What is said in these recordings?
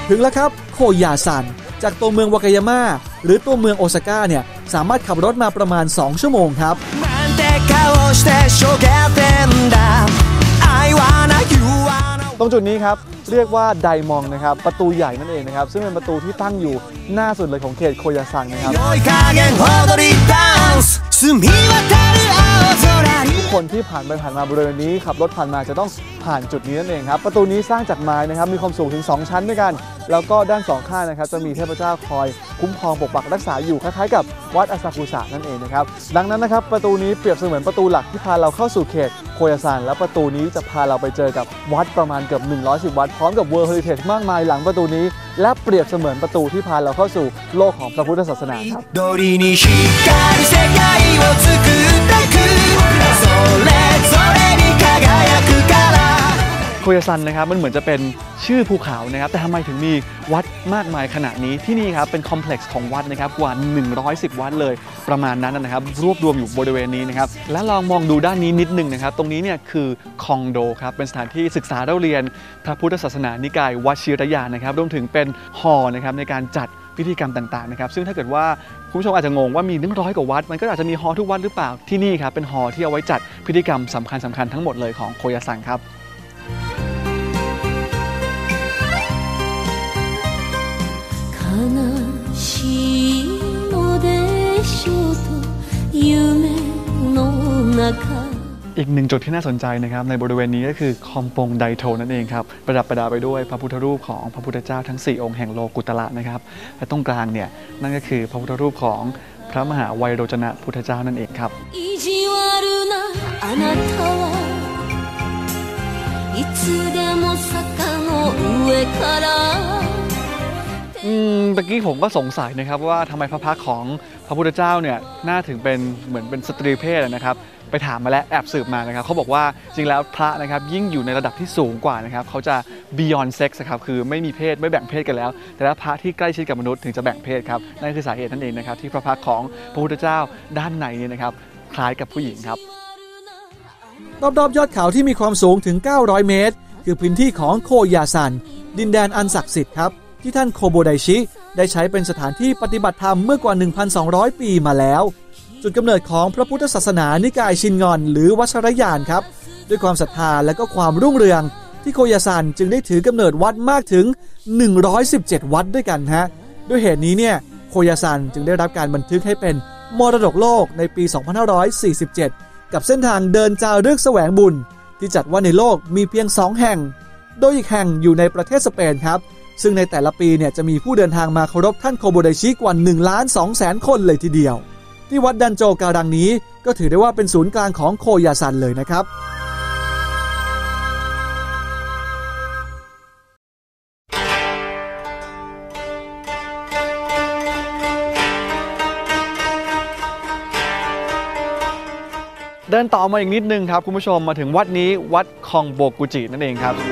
ถึงแล้วครับโคยาซันจากตัวเมืองวากายาม่าหรือตัวเมืองโอซาก้าเนี่ยสามารถขับรถมาประมาณ2ชั่วโมงครับตรงจุดนี้ครับเรียกว่าไดมองนะครับประตูใหญ่นั่นเองนะครับซึ่งเป็นประตูที่ตั้งอยู่หน้าสุดเลยของเขตโคยาซังนะครับทุกคนที่ผ่านไปผ่านมาบริเวณนี้ขับรถผ่านมาจะต้องผ่านจุดนี้นั่นเองครับประตูนี้สร้างจากไม้นะครับมีความสูงถึง2ชั้นด้วยกันแล้วก็ด้าน2ข้างนะครับจะมีเทพเจ้าคอยคุ้มครองปกปักรักษาอยู่คล้ายๆกับวัดอาซากุสะนั่นเองนะครับดังนั้นนะครับประตูนี้เปรียบเสมือนประตูหลักที่พาเราเข้าสู่เขตโคยาซันและประตูนี้จะพาเราไปเจอกับวัดประมาณเกือบ110วัดพร้อมกับ World Heritage มากมายหลังประตูนี้และเปรียบเสมือนประตูที่พาเราเข้าสู่โลกของพระพุทธศาสนาครับโคยาซันนะครับมันเหมือนจะเป็นชื่อภูเขานะครับแต่ทำไมถึงมีวัดมากมายขนาดนี้ที่นี่ครับเป็นคอมเพล็กซ์ของวัดนะครับกว่า110วัดเลยประมาณนั้นนะครับรวบรวมอยู่บริเวณนี้นะครับและลองมองดูด้านนี้นิดนึงนะครับตรงนี้เนี่ยคือคองโดครับเป็นสถานที่ศึกษาเรียนพระพุทธศาสนานิกายวชิรยานนะครับรวมถึงเป็นฮอลล์นะครับในการจัดพิธีกรรมต่างๆนะครับซึ่งถ้าเกิดว่าคุณผู้ชมอาจจะงงว่ามี100กว่าวัดมันก็อาจจะมีฮอลล์ทุกวัดหรือเปล่าที่นี่ครับเป็นฮอลล์ที่เอาไว้จัดพิธีกรรมสำคัญทั้งหมดเลยของโคยาซังครับอีกหนึ่งจุดที่น่าสนใจนะครับในบริเวณนี้ก็คือคอมปงไดโทนั่นเองครับประดับประดาไปด้วยพระพุทธรูปของพระพุทธเจ้าทั้ง4องค์แห่งโลกุตระนะครับและตรงกลางเนี่ยนั่นก็คือพระพุทธรูปของพระมหาไวโรจนะพุทธเจ้านั่นเองครับตะกี้ผมก็สงสัยนะครับว่าทำไมพระพักตร์ของพระพุทธเจ้าเนี่ยน่าถึงเป็นเหมือนเป็นสตรีเพศนะครับไปถามมาแล้วแอบสืบมานะครับเขาบอกว่าจริงแล้วพระนะครับยิ่งอยู่ในระดับที่สูงกว่านะครับเขาจะ beyond sex ครับคือไม่มีเพศไม่แบ่งเพศกันแล้วแต่ถ้าพระที่ใกล้ชิดกับมนุษย์ถึงจะแบ่งเพศครับนั่นคือสาเหตุนั่นเองนะครับที่พระพักตร์ของพระพุทธเจ้าด้านในเนี่ยนะครับคล้ายกับผู้หญิงครับรอบๆยอดเขาที่มีความสูงถึง900เมตรคือพื้นที่ของโคยาซันดินแดนอันศักดิ์สิทธิ์ครับที่ท่านโคโบไดชิได้ใช้เป็นสถานที่ปฏิบัติธรรมเมื่อกว่า 1,200 ปีมาแล้วจุดกำเนิดของพระพุทธศาสนานิกายชินงอนหรือวัชรยานครับด้วยความศรัทธาและก็ความรุ่งเรืองที่โคยาซันจึงได้ถือกำเนิดวัดมากถึง117วัดด้วยกันฮะด้วยเหตุนี้เนี่ยโคยาซันจึงได้รับการบันทึกให้เป็นมรดกโลกในปี 2547 กับเส้นทางเดินจารึกแสวงบุญที่จัดว่าในโลกมีเพียง2แห่งโดยอีกแห่งอยู่ในประเทศสเปนครับซึ่งในแต่ละปีเนี่ยจะมีผู้เดินทางมาเคารพท่านโคโบไดชิกว่า 1,200,000 คนเลยทีเดียวที่วัดดันโจการังนี้ก็ถือได้ว่าเป็นศูนย์กลางของโคยาซันเลยนะครับเดินต่อมาอีกนิดนึงครับคุณผู้ชมมาถึงวัดนี้วัดคองโบกุจินั่นเองครับ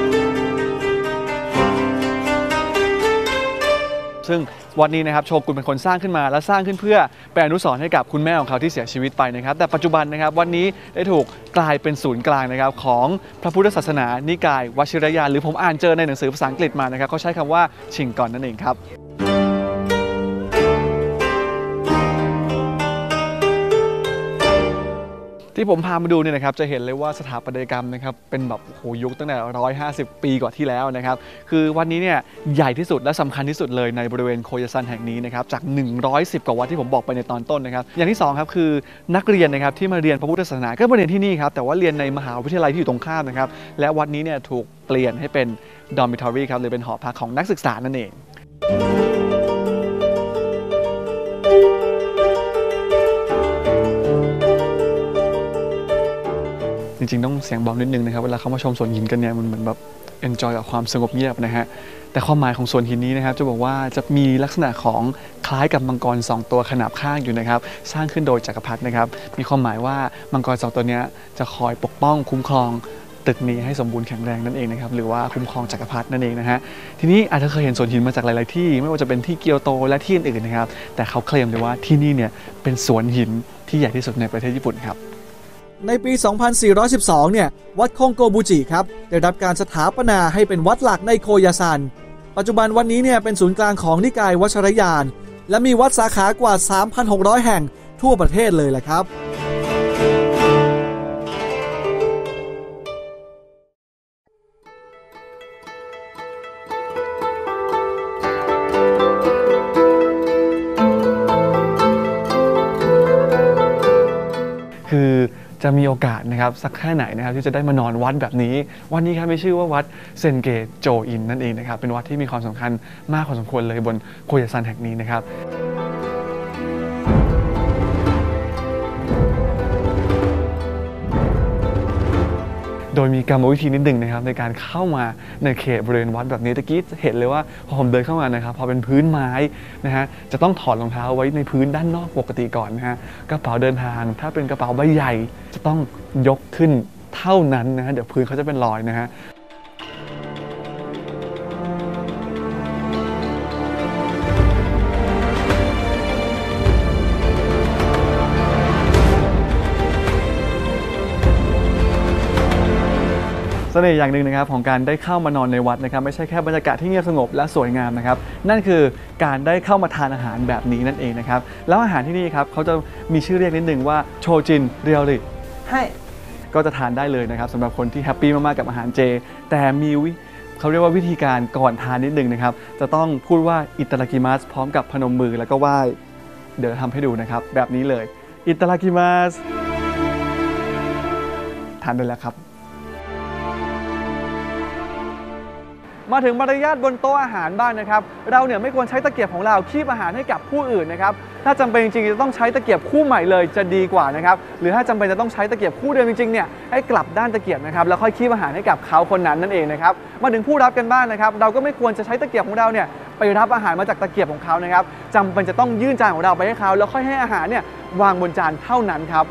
ซึ่งวัดนี้นะครับโชกุนเป็นคนสร้างขึ้นมาและสร้างขึ้นเพื่อเป็นอนุสรณ์ให้กับคุณแม่ของเขาที่เสียชีวิตไปนะครับแต่ปัจจุบันนะครับวัดนี้ได้ถูกกลายเป็นศูนย์กลางนะครับของพระพุทธศาสนานิกายวชิรยานหรือผมอ่านเจอในหนังสือภาษาอังกฤษมานะครับเขาใช้คำว่าชิงกอนนั่นเองครับที่ผมพามาดูเนี่ยนะครับจะเห็นเลยว่าสถาปัตยกรรมนะครับเป็นแบบโหยุคตั้งแต่150 ปีกว่าที่แล้วนะครับคือวันนี้เนี่ยใหญ่ที่สุดและสำคัญที่สุดเลยในบริเวณโคยาซันแห่งนี้นะครับจาก110กว่าวัดที่ผมบอกไปในตอนต้นนะครับอย่างที่2ครับคือนักเรียนนะครับที่มาเรียนพระพุทธศาสนาก็มาเรียนที่นี่ครับแต่ว่าเรียนในมหาวิทยาลัยที่อยู่ตรงข้ามนะครับและวัดนี้เนี่ยถูกเปลี่ยนให้เป็นดอร์มิทอรี่ครับหรือเป็นหอพักของนักศึกษานั่นเองจริงๆต้องเสียงเบานิดนึงนะครับเวลาเขามาชมสวนหินกันเนี่ยมันเหมือนแบบเอนจอยกับความสงบเงียบนะฮะแต่ความหมายของสวนหินนี้นะครับจะบอกว่าจะมีลักษณะของคล้ายกับมังกร2ตัวขนาบข้างอยู่นะครับสร้างขึ้นโดยจักรพรรดินะครับมีความหมายว่ามังกร2ตัวนี้จะคอยปกป้องคุ้มครองตึกนี้ให้สมบูรณ์แข็งแรงนั่นเองนะครับหรือว่าคุ้มครองจักรพรรดินั่นเองนะฮะทีนี้อาจจะเคยเห็นสวนหินมาจากหลายๆที่ไม่ว่าจะเป็นที่เกียวโตและที่อื่นๆนะครับแต่เขาเคลมเลยว่าที่นี่เนี่ยเป็นสวนหินที่ใหญ่ที่สุดในประเทศญี่ปุ่นครับในปี 2412 เนี่ยวัดคองโกบูจิครับได้รับการสถาปนาให้เป็นวัดหลักในโคยาซันปัจจุบันวันนี้เนี่ยเป็นศูนย์กลางของนิกายวัชรยานและมีวัดสาขากว่า 3,600 แห่งทั่วประเทศเลยแหละครับคือจะมีโอกาสนะครับสักแค่ไหนนะครับที่จะได้มานอนวัดแบบนี้วันนี้ครับมีชื่อว่าวัดเซนเกโจอินนั่นเองนะครับเป็นวัดที่มีความสำคัญมากพอสมควรเลยบนโคยาซันแห่งนี้นะครับโดยมีกรรมวิธีนิดหนึ่งนะครับในการเข้ามาในเขตบริเวณวัดแบบนี้ตะกี้เห็นเลยว่าพอผมเดินเข้ามานะครับพอเป็นพื้นไม้นะฮะจะต้องถอดรองเท้าไว้ในพื้นด้านนอกปกติก่อนนะฮะกระเป๋าเดินทางถ้าเป็นกระเป๋าใบใหญ่จะต้องยกขึ้นเท่านั้นนะฮะเดี๋ยวพื้นเขาจะเป็นรอยนะฮะเสน่ห์อย่างหนึ่งนะครับของการได้เข้ามานอนในวัดนะครับไม่ใช่แค่บรรยากาศที่เงียบสงบและสวยงามนะครับนั่นคือการได้เข้ามาทานอาหารแบบนี้นั่นเองนะครับแล้วอาหารที่นี่ครับเขาจะมีชื่อเรียกนิดนึงว่าโชจินเรียวริให้ก็จะทานได้เลยนะครับสำหรับคนที่แฮปปี้มากๆกับอาหารเจแต่มีเขาเรียกว่าวิธีการก่อนทานนิดนึงนะครับจะต้องพูดว่าอิตาดากิมัสพร้อมกับพนมมือแล้วก็ไหว้เดี๋ยวทำให้ดูนะครับแบบนี้เลยอิตาดากิมัสทานได้แล้วครับมาถึงมารยาทบนโต๊ะอาหารบ้างนะครับเราเนี่ยไม่ควรใช้ตะเกียบของเราคีบอาหารให้กับผู้อื่นนะครับถ้าจำเป็นจริงๆจะต้องใช้ตะเกียบคู่ใหม่เลยจะดีกว่านะครับหรือถ้าจำเป็นจะต้องใช้ตะเกียบคู่เดิมจริงๆเนี่ยให้กลับด้านตะเกียบนะครับแล้วค่อยคีบอาหารให้กับเขาคนนั้นนั่นเองนะครับมาถึงผู้รับกันบ้างนะครับเราก็ไม่ควรจะใช้ตะเกียบของเราเนี่ยไปรับอาหารมาจากตะเกียบของเขานะครับจำเป็นจะต้องยื่นจานของเราไปให้เขาแล้วค่อยให้อาหารเนี่ยวางบนจานเท่านั้นครับ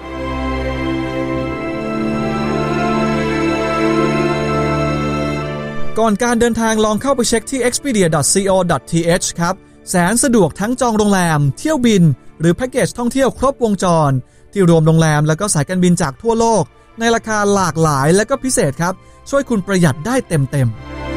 ก่อนการเดินทางลองเข้าไปเช็คที่ expedia.co.th ครับแสนสะดวกทั้งจองโรงแรมเที่ยวบินหรือแพ็กเกจท่องเที่ยวครบวงจรที่รวมโรงแรมแล้วก็สายการบินจากทั่วโลกในราคาหลากหลายและก็พิเศษครับช่วยคุณประหยัดได้เต็มๆ